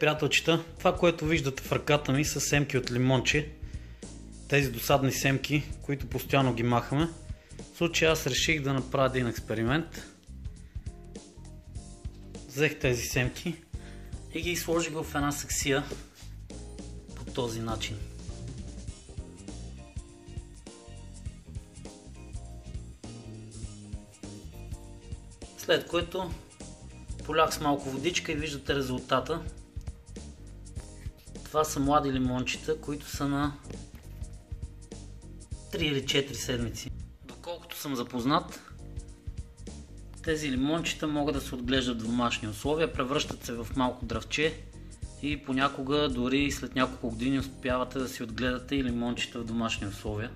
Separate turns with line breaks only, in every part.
приятелчета, това, което виждате в ръката ми, са семки от лимонче. Тези досадни семки, които постоянно ги махаме. В случая аз реших да направя един експеримент. Взех тези семки и ги сложих в една саксия по този начин. След което полях с малко водичка и виждате резултата. Това са млади лимончета, които са на 3 или 4 седмици. Доколкото съм запознат, тези лимончета могат да се отглеждат в домашни условия, превръщат се в малко дръвче и понякога дори след няколко години успявате да си отгледате и лимончета в домашни условия.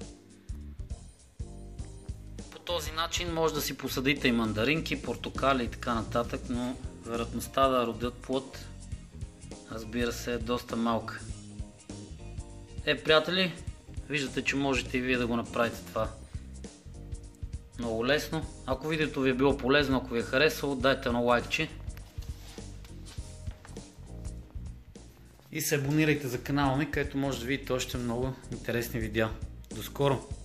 По този начин може да си посадите и мандаринки, портокали и така нататък, но вероятността да родят плод, разбира се, е доста малка. Приятели, виждате, че можете и вие да го направите това много лесно. Ако видеото ви е било полезно, ако ви е харесало, дайте едно лайкче и се абонирайте за канала ми, където може да видите още много интересни видеа. До скоро!